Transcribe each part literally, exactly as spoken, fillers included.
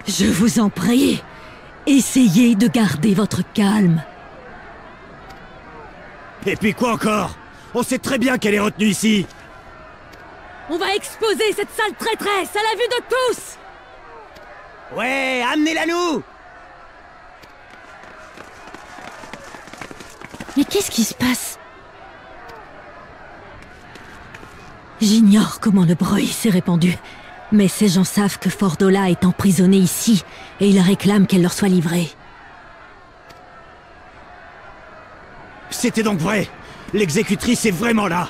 Je vous en prie, essayez de garder votre calme. Et puis quoi encore? On sait très bien qu'elle est retenue ici. On va exposer cette sale traîtresse à la vue de tous! Ouais, amenez-la nous! Mais qu'est-ce qui se passe? J'ignore comment le bruit s'est répandu, mais ces gens savent que Fordola est emprisonnée ici, et ils réclament qu'elle leur soit livrée. C'était donc vrai! L'exécutrice est vraiment là!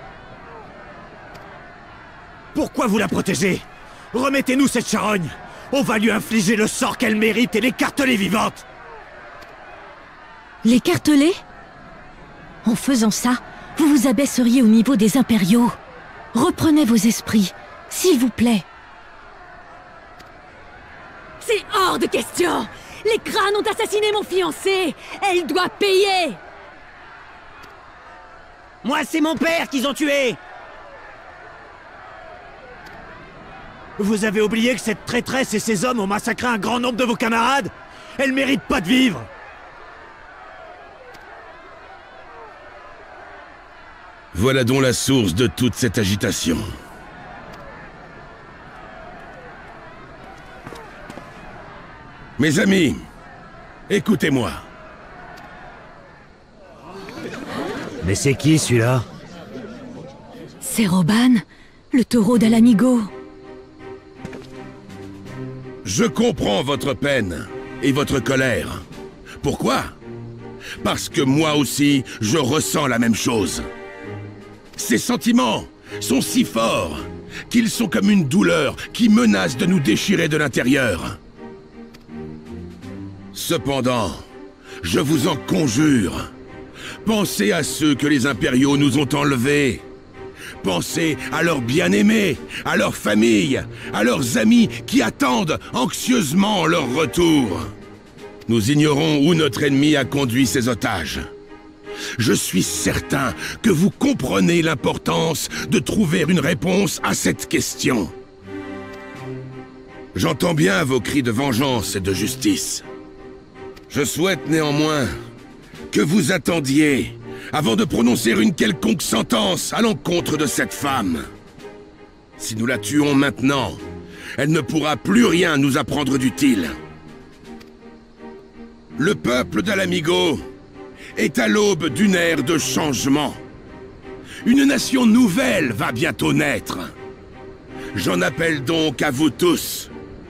Pourquoi vous la protégez? Remettez-nous cette charogne! On va lui infliger le sort qu'elle mérite et l'écarteler vivante! L'écarteler? En faisant ça, vous vous abaisseriez au niveau des impériaux. Reprenez vos esprits, s'il vous plaît. C'est hors de question! Les crânes ont assassiné mon fiancé! Elle doit payer! Moi, c'est mon père qu'ils ont tué! Vous avez oublié que cette traîtresse et ses hommes ont massacré un grand nombre de vos camarades? Elle mérite pas de vivre! Voilà donc la source de toute cette agitation. Mes amis, écoutez-moi. Mais c'est qui, celui-là? C'est Roban, le taureau d'Alanigo. Je comprends votre peine et votre colère. Pourquoi? Parce que moi aussi, je ressens la même chose. Ces sentiments sont si forts qu'ils sont comme une douleur qui menace de nous déchirer de l'intérieur. Cependant, je vous en conjure, pensez à ceux que les impériaux nous ont enlevés. Pensez à leurs bien-aimés, à leurs familles, à leurs amis qui attendent anxieusement leur retour. Nous ignorons où notre ennemi a conduit ses otages. Je suis certain que vous comprenez l'importance de trouver une réponse à cette question. J'entends bien vos cris de vengeance et de justice. Je souhaite néanmoins que vous attendiez avant de prononcer une quelconque sentence à l'encontre de cette femme. Si nous la tuons maintenant, elle ne pourra plus rien nous apprendre d'utile. Le peuple d'Alamigo est à l'aube d'une ère de changement. Une nation nouvelle va bientôt naître. J'en appelle donc à vous tous.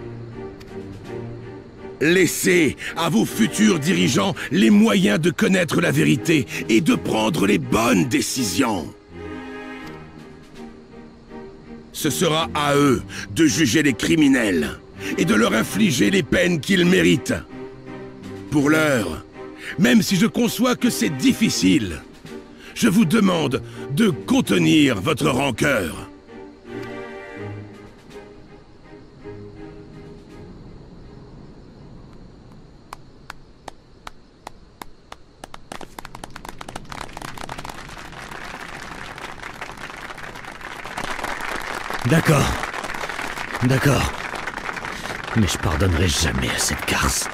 Laissez à vos futurs dirigeants les moyens de connaître la vérité et de prendre les bonnes décisions. Ce sera à eux de juger les criminels et de leur infliger les peines qu'ils méritent. Pour l'heure, même si je conçois que c'est difficile, je vous demande de contenir votre rancœur. D'accord. D'accord. Mais je pardonnerai jamais à cette garce.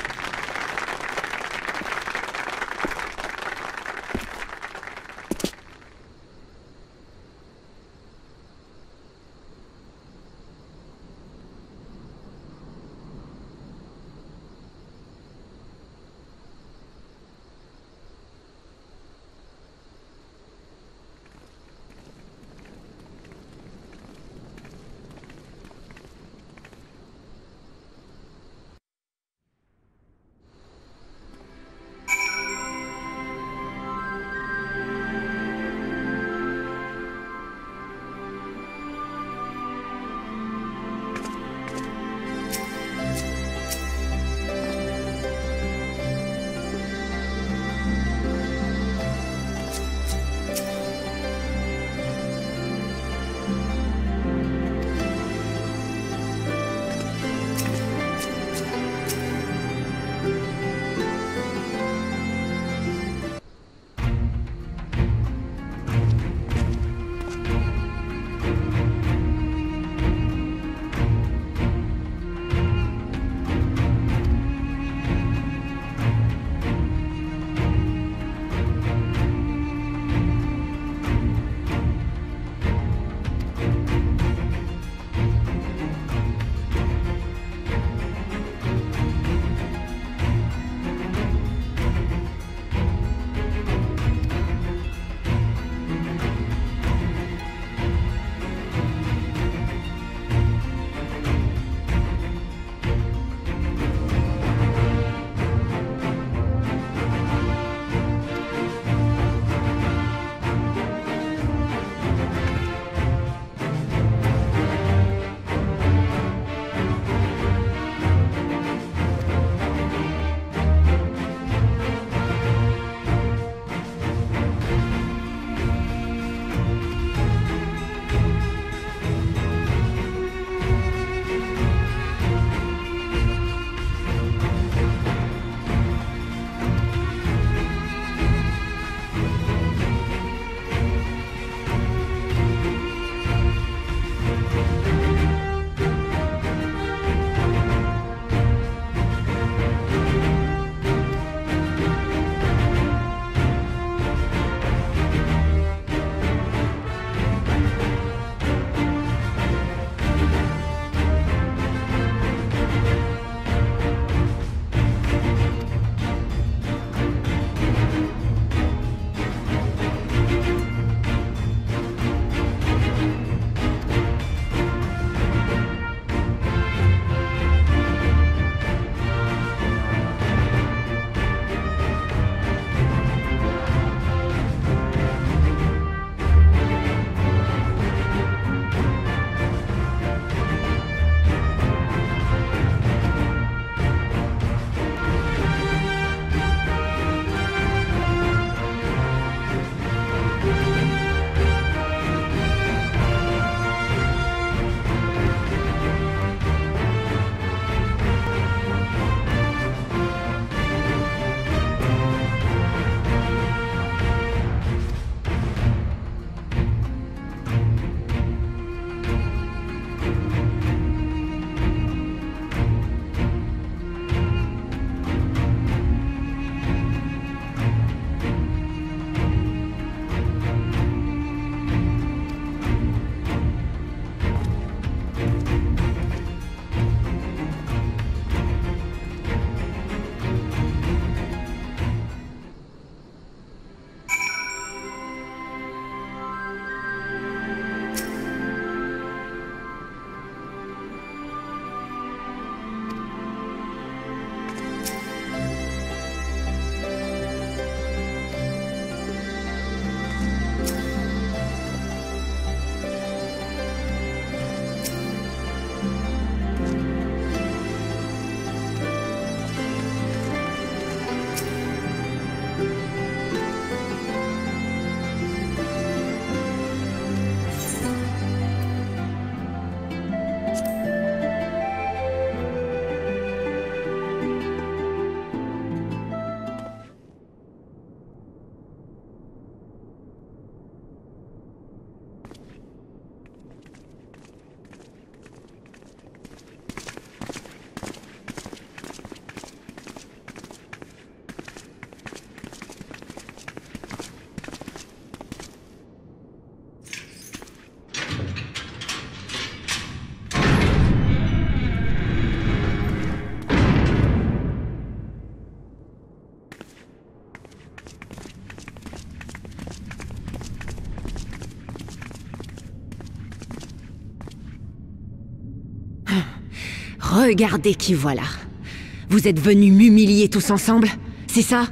Regardez qui voilà. Vous êtes venus m'humilier tous ensemble, c'est ça?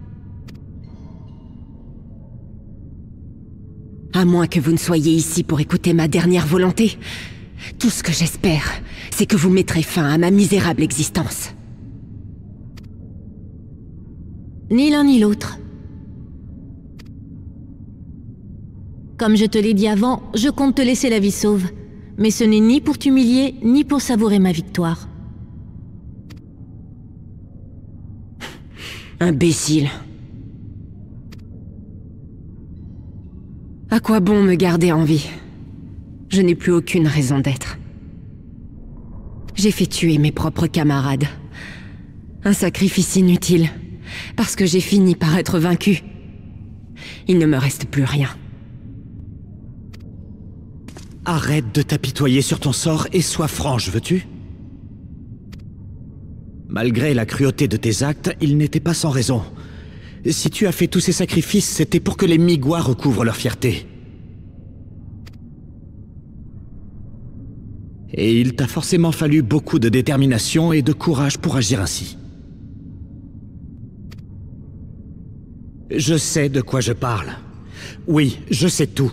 À moins que vous ne soyez ici pour écouter ma dernière volonté, tout ce que j'espère, c'est que vous mettrez fin à ma misérable existence. Ni l'un ni l'autre. Comme je te l'ai dit avant, je compte te laisser la vie sauve. Mais ce n'est ni pour t'humilier, ni pour savourer ma victoire. Imbécile. À quoi bon me garder en vie? Je n'ai plus aucune raison d'être. J'ai fait tuer mes propres camarades. Un sacrifice inutile, parce que j'ai fini par être vaincu. Il ne me reste plus rien. Arrête de t'apitoyer sur ton sort et sois franche, veux-tu? Malgré la cruauté de tes actes, ils n'étaient pas sans raison. Si tu as fait tous ces sacrifices, c'était pour que les Miguois recouvrent leur fierté. Et il t'a forcément fallu beaucoup de détermination et de courage pour agir ainsi. Je sais de quoi je parle. Oui, je sais tout.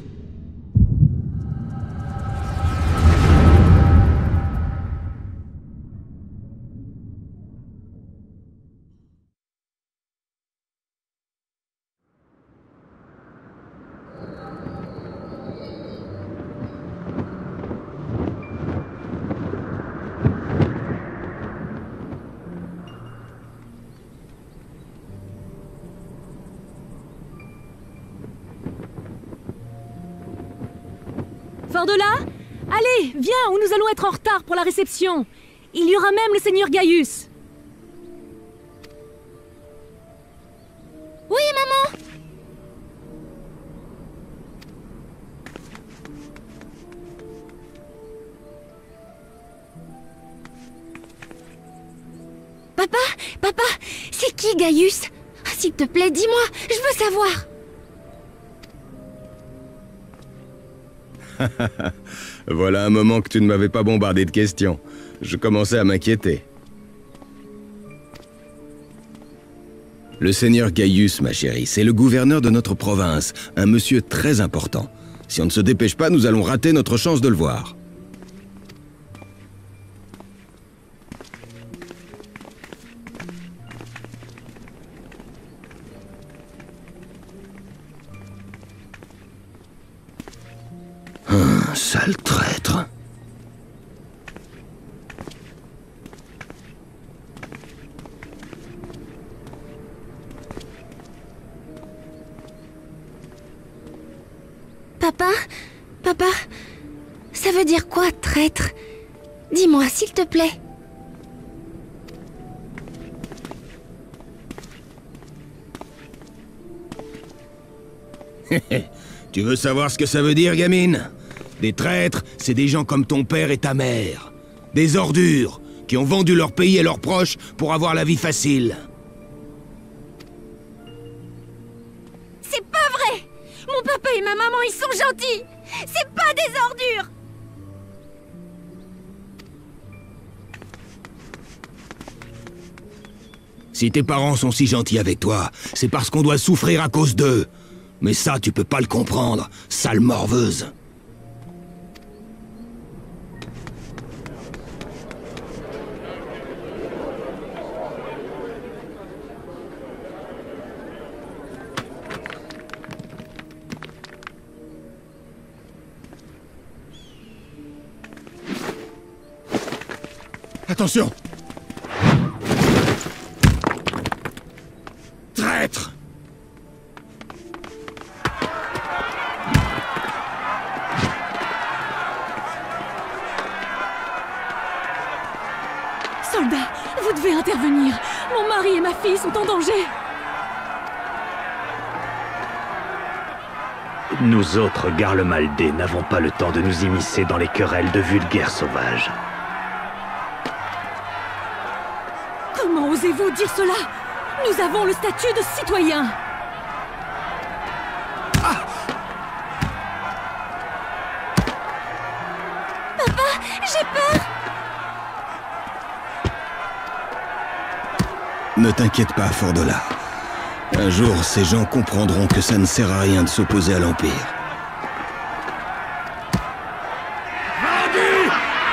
Fordola? Allez, viens, ou nous allons être en retard pour la réception. Il y aura même le seigneur Gaius. Oui, maman. Papa, papa, c'est qui Gaius? S'il te plaît, dis-moi, je veux savoir. Voilà un moment que tu ne m'avais pas bombardé de questions. Je commençais à m'inquiéter. Le seigneur Gaius, ma chérie, c'est le gouverneur de notre province, un monsieur très important. Si on ne se dépêche pas, nous allons rater notre chance de le voir. Sale traître. Papa, papa, ça veut dire quoi, traître? Dis-moi, s'il te plaît. Tu veux savoir ce que ça veut dire, gamine? Des traîtres, c'est des gens comme ton père et ta mère. Des ordures, qui ont vendu leur pays et leurs proches pour avoir la vie facile. C'est pas vrai! Mon papa et ma maman, ils sont gentils! C'est pas des ordures! Si tes parents sont si gentils avec toi, c'est parce qu'on doit souffrir à cause d'eux. Mais ça, tu peux pas le comprendre, sale morveuse. Attention! Traître! Soldats, vous devez intervenir. Mon mari et ma fille sont en danger. Nous autres, Garlemaldés, n'avons pas le temps de nous immiscer dans les querelles de vulgaires sauvages. Comment osez-vous dire cela? Nous avons le statut de citoyen. Ah! Papa, j'ai peur! Ne t'inquiète pas, Fordola. Un jour, ces gens comprendront que ça ne sert à rien de s'opposer à l'Empire. Vendu!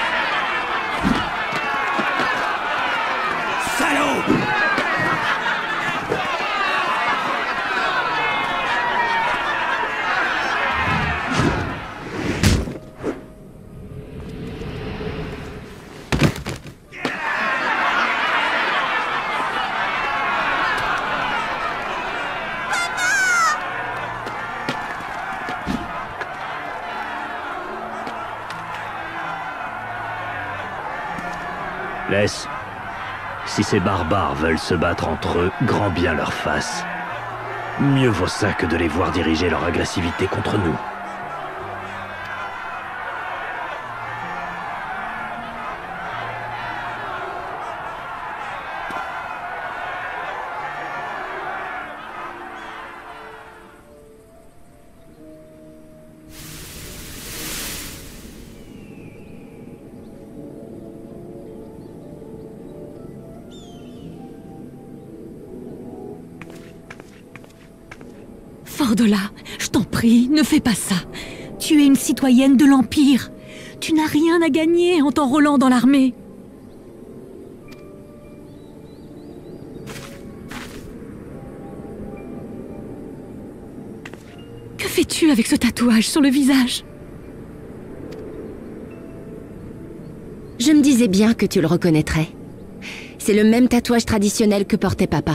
Salaud! Laisse. Si ces barbares veulent se battre entre eux, grand bien leur fasse. Mieux vaut ça que de les voir diriger leur agressivité contre nous. Fordola, je t'en prie, ne fais pas ça. Tu es une citoyenne de l'Empire. Tu n'as rien à gagner en t'enrôlant dans l'armée. Que fais-tu avec ce tatouage sur le visage? Je me disais bien que tu le reconnaîtrais. C'est le même tatouage traditionnel que portait papa.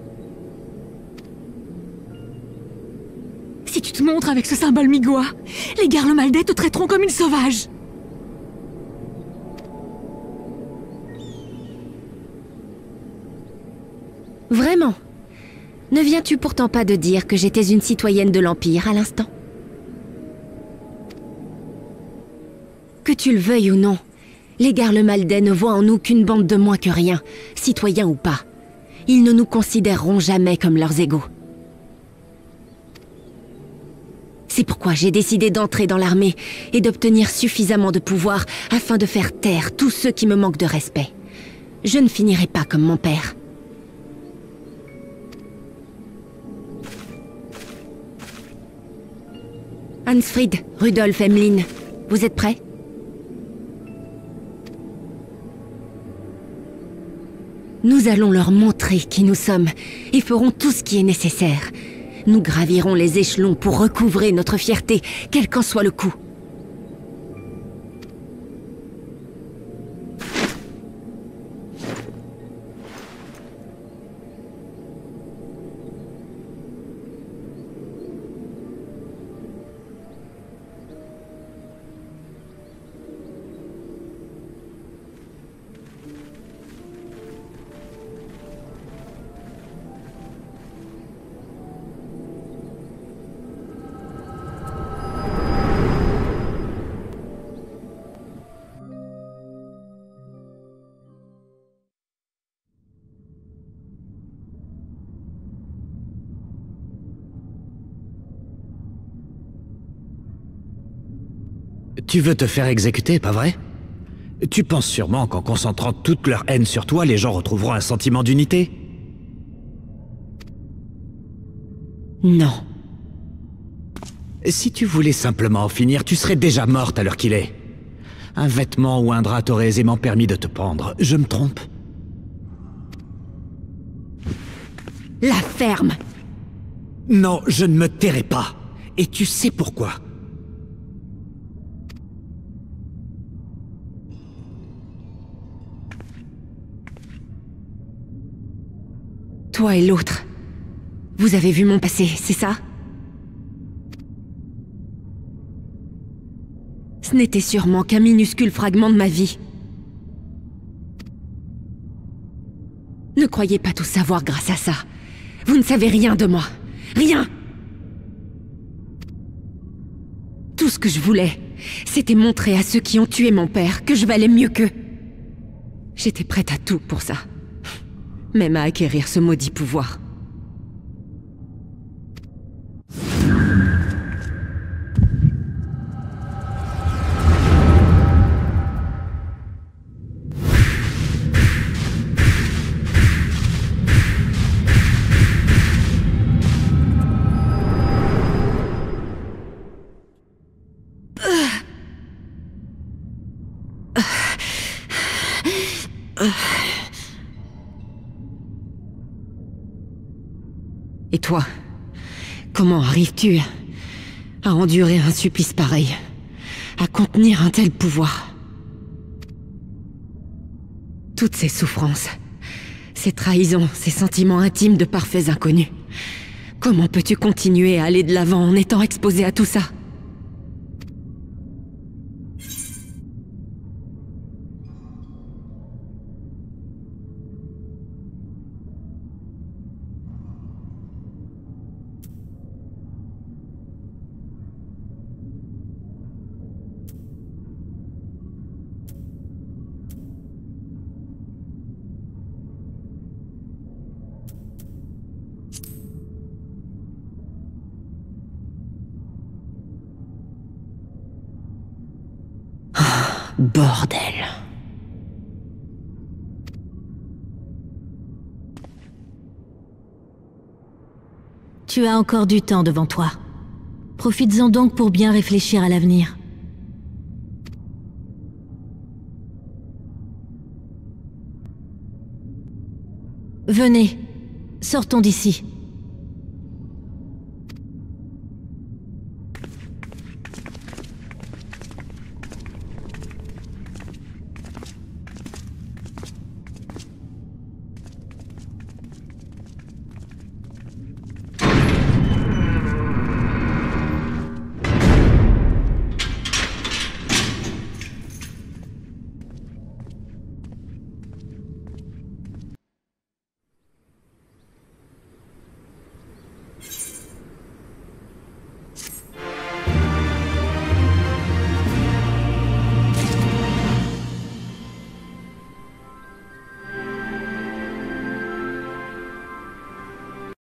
Si tu te montres avec ce symbole Migwa, les Garlemaldais te traiteront comme une sauvage. Vraiment? Ne viens-tu pourtant pas de dire que j'étais une citoyenne de l'Empire à l'instant? Que tu le veuilles ou non, les Garlemaldais ne voient en nous qu'une bande de moins que rien, citoyens ou pas. Ils ne nous considéreront jamais comme leurs égaux. C'est pourquoi j'ai décidé d'entrer dans l'armée et d'obtenir suffisamment de pouvoir afin de faire taire tous ceux qui me manquent de respect. Je ne finirai pas comme mon père. Ansfrid, Rudolf, Emmeline, vous êtes prêts? Nous allons leur montrer qui nous sommes et ferons tout ce qui est nécessaire. Nous gravirons les échelons pour recouvrer notre fierté, quel qu'en soit le coût. Tu veux te faire exécuter, pas vrai? Tu penses sûrement qu'en concentrant toute leur haine sur toi, les gens retrouveront un sentiment d'unité? Non. Si tu voulais simplement en finir, tu serais déjà morte à l'heure qu'il est. Un vêtement ou un drap t'aurait aisément permis de te pendre. Je me trompe? La ferme! Non, je ne me tairai pas. Et tu sais pourquoi? Toi et l'autre, vous avez vu mon passé, c'est ça? Ce n'était sûrement qu'un minuscule fragment de ma vie. Ne croyez pas tout savoir grâce à ça. Vous ne savez rien de moi. Rien! Tout ce que je voulais, c'était montrer à ceux qui ont tué mon père que je valais mieux qu'eux. J'étais prête à tout pour ça. Même à acquérir ce maudit pouvoir. Et toi, comment arrives-tu à endurer un supplice pareil? À contenir un tel pouvoir? Toutes ces souffrances, ces trahisons, ces sentiments intimes de parfaits inconnus. Comment peux-tu continuer à aller de l'avant en étant exposé à tout ça? Bordel. Tu as encore du temps devant toi. Profites-en donc pour bien réfléchir à l'avenir. Venez, sortons d'ici.